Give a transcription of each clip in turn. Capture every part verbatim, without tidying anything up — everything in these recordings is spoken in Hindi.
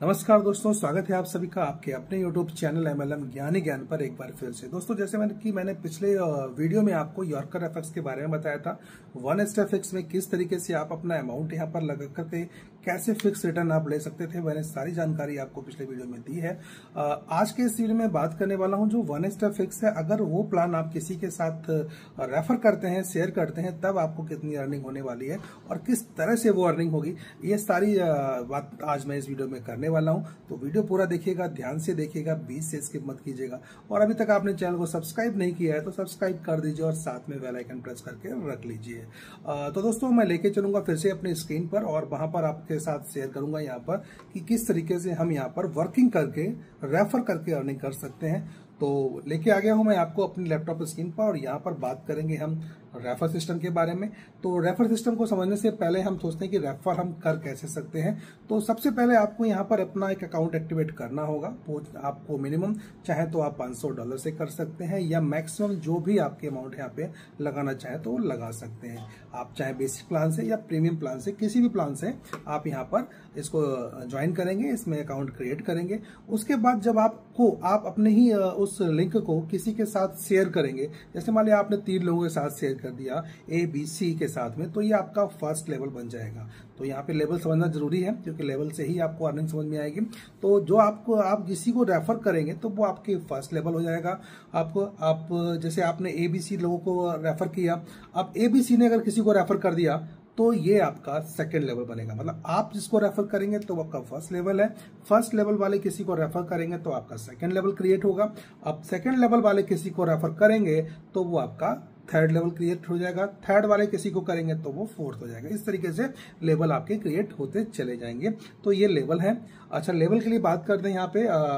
नमस्कार दोस्तों, स्वागत है आप सभी का आपके अपने यूट्यूब चैनल एमएलएम ज्ञानी ज्ञान पर एक बार फिर से। दोस्तों, जैसे मैंने कि मैंने पिछले वीडियो में आपको यॉर्कर एफएक्स के बारे में बताया था, वन स्टेप फिक्स में किस तरीके से आप अपना अमाउंट यहां पर लगा करके कैसे फिक्स रिटर्न आप ले सकते थे, मैंने सारी जानकारी आपको पिछले वीडियो में दी है। आज के इस वीडियो में बात करने वाला हूं जो वन स्टेप फिक्स है, अगर वो प्लान आप किसी के साथ रेफर करते हैं, शेयर करते हैं, तब आपको कितनी अर्निंग होने वाली है और किस तरह से वो अर्निंग होगी, ये सारी बात आज मैं इस वीडियो में करने वाला हूं। तो वीडियो पूरा देखिएगा, ध्यान से देखिएगा, बीच से स्किप मत कीजिएगा। और अभी तक आपने चैनल को सब्सक्राइब नहीं किया है तो सब्सक्राइब कर दीजिए और साथ में बेल आइकन प्रेस करके रख लीजिए। तो दोस्तों, मैं लेके चलूंगा फिर से अपनी स्क्रीन पर और वहां पर आपके साथ शेयर करूंगा यहाँ पर कि किस तरीके से हम यहाँ पर वर्किंग करके रेफर करके अर्निंग कर सकते हैं। तो लेके आ गया हूं मैं आपको अपनी लैपटॉप स्क्रीन पर और यहाँ पर बात करेंगे हम रेफर सिस्टम के बारे में। तो रेफर सिस्टम को समझने से पहले हम सोचते हैं कि रेफर हम कर कैसे सकते हैं। तो सबसे पहले आपको यहाँ पर अपना एक अकाउंट एक्टिवेट करना होगा। वो आपको मिनिमम चाहे तो आप पाँच सौ डॉलर से कर सकते हैं या मैक्सिमम जो भी आपके अमाउंट यहाँ पे लगाना चाहे तो वो लगा सकते हैं। आप चाहे बेसिक प्लान से या प्रीमियम प्लान से, किसी भी प्लान से आप यहाँ पर इसको ज्वाइन करेंगे, इसमें अकाउंट क्रिएट करेंगे। उसके बाद जब आपको आप अपने ही उस लिंक को किसी के साथ शेयर करेंगे, जैसे मान लिया आपने तीन लोगों के साथ शेयर कर दिया ए बी सी के साथ में, तो ये आपका फर्स्ट लेवल बन जाएगा। तो यहाँ पे लेवल समझना जरूरी है क्योंकि लेवल से ही आपको अर्निंग समझ में आएगी। तो जो आपको आप किसी को रेफर करेंगे तो वो आपके फर्स्ट लेवल हो जाएगा। आपको आप जैसे आपने ए बी सी लोगों को रेफर किया, अब ए बी सी ने अगर किसी को रेफर कर दिया तो ये आपका सेकंड लेवल बनेगा। मतलब आप जिसको रेफर करेंगे तो वो आपका फर्स्ट लेवल है, फर्स्ट लेवल वाले किसी को रेफर करेंगे तो आपका सेकंड लेवल क्रिएट होगा। अब सेकंड लेवल वाले किसी को रेफर करेंगे तो वो आपका थर्ड लेवल क्रिएट हो जाएगा, थर्ड वाले किसी को करेंगे तो वो फोर्थ हो जाएगा। इस तरीके से लेवल आपके क्रिएट होते चले जाएंगे। तो ये लेवल है। अच्छा, लेवल के लिए बात करते हैं यहाँ पे। आ,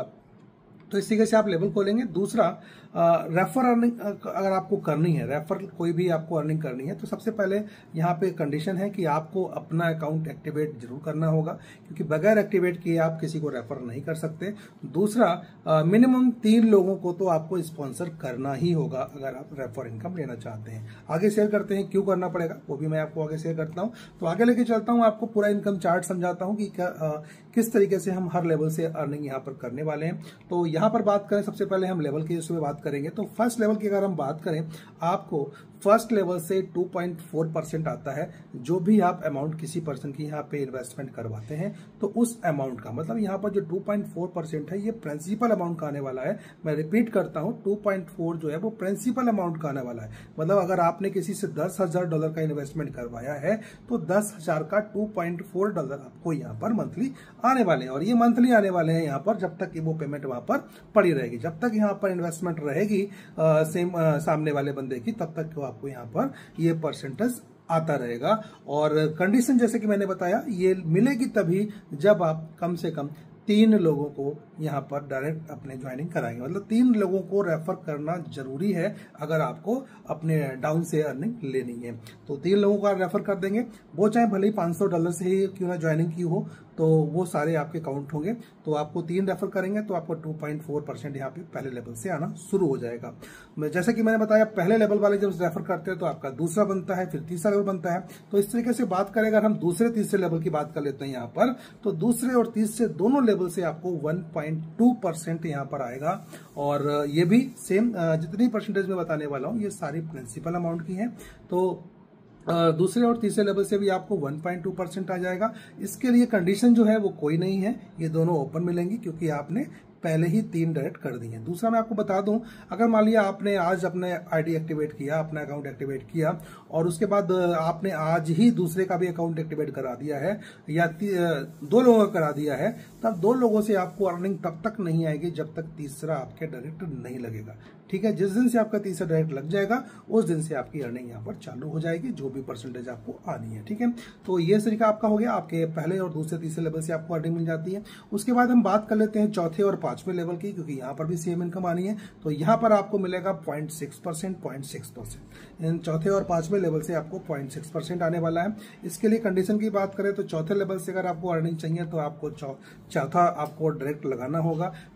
तो इस तरीके से आप लेवल खोलेंगे। दूसरा, रेफर अर्निंग अगर आपको करनी है, रेफर कोई भी आपको अर्निंग करनी है, तो सबसे पहले यहाँ पे कंडीशन है कि आपको अपना अकाउंट एक्टिवेट जरूर करना होगा क्योंकि बगैर एक्टिवेट किए आप किसी को रेफर नहीं कर सकते। दूसरा, मिनिमम तीन लोगों को तो आपको स्पॉन्सर करना ही होगा अगर आप रेफर इनकम लेना चाहते हैं। आगे शेयर करते हैं क्यों करना पड़ेगा, वो भी मैं आपको आगे शेयर करता हूँ। तो आगे लेके चलता हूँ, आपको पूरा इनकम चार्ट समझाता हूँ कि क्या आ, किस तरीके से हम हर लेवल से अर्निंग यहाँ पर करने वाले हैं। तो यहाँ पर बात करें, सबसे पहले हम लेवल के इसमें बात करेंगे। तो फर्स्ट लेवल की अगर हम बात करें, आपको फर्स्ट लेवल से टू पॉइंट फोर परसेंट आता है। जो भी आप अमाउंट किसी पर्सन की यहाँ पे इन्वेस्टमेंट करवाते हैं तो उस अमाउंट का मतलब यहाँ पर जो टू पॉइंट फोर परसेंट है ये प्रिंसिपल अमाउंट का आने वाला है। मैं रिपीट करता हूँ, टू पॉइंट फोर जो है वो प्रिंसिपल अमाउंट का आने वाला है। मतलब अगर आपने किसी से दस हजार डॉलर का इन्वेस्टमेंट करवाया है तो दस हजार का टू पॉइंट फोर डॉलर आपको यहाँ पर मंथली आने वाले हैं। और ये मंथली आने वाले हैं यहाँ पर जब तक कि वो पेमेंट वहां पर पड़ी रहेगी, जब तक यहाँ पर इन्वेस्टमेंट रहेगी आ, सेम आ, सामने वाले बंदे की, तब तक आपको यहाँ पर ये परसेंटेज आता रहेगा। और कंडीशन जैसे कि मैंने बताया, ये मिलेगी तभी जब आप कम से कम तीन लोगों को यहाँ पर डायरेक्ट अपने ज्वाइनिंग कराएंगे। मतलब तीन लोगों को रेफर करना जरूरी है अगर आपको अपने डाउन से अर्निंग लेनी है। तो तीन लोगों को रेफर कर देंगे, वो चाहे भले ही पाँच सौ डॉलर से ही क्यों ना ज्वाइनिंग की हो, तो वो सारे आपके काउंट होंगे। तो आपको तीन रेफर करेंगे तो आपको टू पॉइंट फोर परसेंट यहाँ पे पहले लेवल से आना शुरू हो जाएगा। जैसे कि मैंने बताया, पहले लेवल वाले जब रेफर करते हैं तो आपका दूसरा बनता है, फिर तीसरा लेवल बनता है। तो इस तरीके से बात करें, अगर हम दूसरे तीसरे लेवल की बात कर लेते हैं यहाँ पर, तो दूसरे और तीसरे दोनों लेवल से आपको वन पॉइंट टू परसेंट यहाँ पर आएगा। और ये भी सेम जितनी परसेंटेज में बताने वाला हूँ ये सारी प्रिंसिपल अमाउंट की है। तो दूसरे और तीसरे लेवल से भी आपको वन पॉइंट टू परसेंट आ जाएगा। इसके लिए कंडीशन जो है वो कोई नहीं है, ये दोनों ओपन मिलेंगी क्योंकि आपने पहले ही तीन डायरेक्ट कर दी है। दूसरा मैं आपको बता दूं, अगर मान लिया आपने आज अपने आईडी एक्टिवेट किया, अपना अकाउंट एक्टिवेट किया और उसके बाद आपने आज ही दूसरे का भी अकाउंट एक्टिवेट करा दिया है या दो लोगों का करा दिया है, तब दो लोगों से आपको अर्निंग तब तक नहीं आएगी जब तक तीसरा आपके डायरेक्ट नहीं लगेगा। ठीक है, जिस दिन से आपका तीसरा डायरेक्ट लग जाएगा उस दिन से आपकी अर्निंग यहाँ पर चालू हो जाएगी, जो भी परसेंटेज आपको आनी है। ठीक है, तो ये तरीका आपका हो गया, आपके पहले और दूसरे तीसरे लेवल से आपको अर्निंग मिल जाती है। उसके बाद हम बात कर लेते हैं चौथे और पांचवें लेवल की, क्योंकि यहाँ पर भी सेम इनकम आनी है। तो यहाँ पर आपको मिलेगा point six percent point six percent इन चौथे और पांचवें लेवल से आपको पॉइंट सिक्स परसेंट आने वाला है। इसके लिए कंडीशन की बात करें तो चौथे लेवल से अगर आपको अर्निंग चाहिए तो आपको चौथा आपको डायरेक्ट लगाना होगा।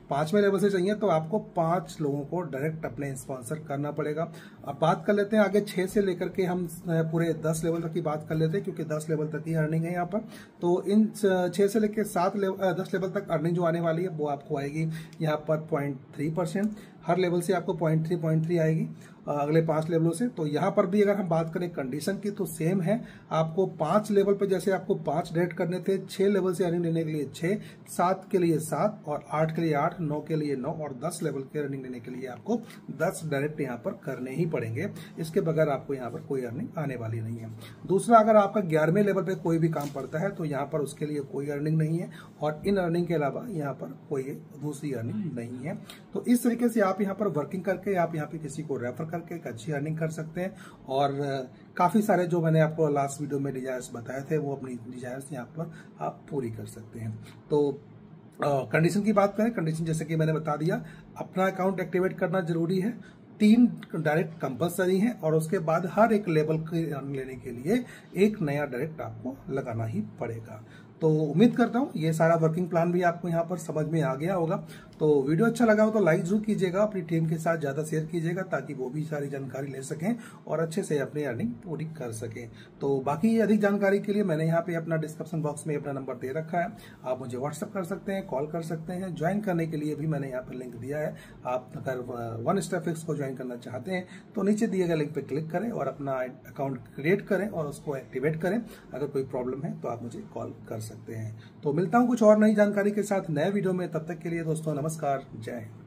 पांचवें लेवल से चाहिए तो आपको पांच लोगों को डायरेक्ट अपने स्पॉन्सर करना पड़ेगा। अब बात कर लेते हैं आगे छह से लेकर के हम पूरे दस लेवल तक की बात कर लेते हैं, क्योंकि दस लेवल तक ही अर्निंग है यहाँ पर। तो इन छह से लेकर सात लेवल दस लेवल तक अर्निंग जो आने वाली है वो आपको आएगी यहाँ पर पॉइंट थ्री परसेंट। हर लेवल से आपको पॉइंट थ्री पॉइंट थ्री आएगी अगले पांच लेवलों से। तो यहाँ पर भी अगर हम बात करें कंडीशन की तो सेम है। आपको पांच लेवल पे जैसे आपको पांच डायरेक्ट करने थे, छह लेवल से अर्निंग लेने के लिए छह, सात के लिए सात और आठ के लिए आठ, नौ के लिए नौ और दस लेवल के अर्निंग लेने के लिए आपको दस डायरेक्ट यहाँ पर करने ही पड़ेंगे। इसके बगैर आपको यहाँ पर कोई अर्निंग आने वाली नहीं है। दूसरा, अगर आपका ग्यारहवें लेवल पे कोई भी काम पड़ता है तो यहाँ पर उसके लिए कोई अर्निंग नहीं है और इन अर्निंग के अलावा यहाँ पर कोई दूसरी अर्निंग नहीं है। तो इस तरीके से आप यहाँ पर वर्किंग करके आप यहाँ पे किसी को रेफर करके एक अच्छी अर्निंग कर सकते हैं। और काफी सारे जो मैंने आपको लास्ट वीडियो में डिजायर्स बताए थे वो अपनी डिजायर्स यहाँ पर आप पूरी कर सकते हैं। तो कंडीशन की बात करें, कंडीशन जैसे कि मैंने बता दिया, अपना अकाउंट एक्टिवेट करना जरूरी है, तीन डायरेक्ट कंपलसरी है और उसके बाद हर एक लेवल के लेने के लिए एक नया डायरेक्ट आपको लगाना ही पड़ेगा। तो उम्मीद करता हूँ ये सारा वर्किंग प्लान भी आपको यहाँ पर समझ में आ गया होगा। तो वीडियो अच्छा लगा हो तो लाइक जरूर कीजिएगा, अपनी टीम के साथ ज्यादा शेयर कीजिएगा ताकि वो भी सारी जानकारी ले सकें और अच्छे से अपनी अर्निंग पूरी कर सकें। तो बाकी अधिक जानकारी के लिए मैंने यहाँ पे अपना डिस्क्रिप्शन बॉक्स में अपना नंबर दे रखा है, आप मुझे व्हाट्सअप कर सकते हैं, कॉल कर सकते हैं। ज्वाइन करने के लिए भी मैंने यहाँ पर लिंक दिया है। आप अगर वन स्टेप फिक्स को ज्वाइन करना चाहते हैं तो नीचे दिए गए लिंक पे क्लिक करें और अपना अकाउंट क्रिएट करें और उसको एक्टिवेट करें। अगर कोई प्रॉब्लम है तो आप मुझे कॉल कर सकते हैं। तो मिलता हूं कुछ और नई जानकारी के साथ नए वीडियो में, तब तक के लिए दोस्तों नमस्कार, जय हिंद।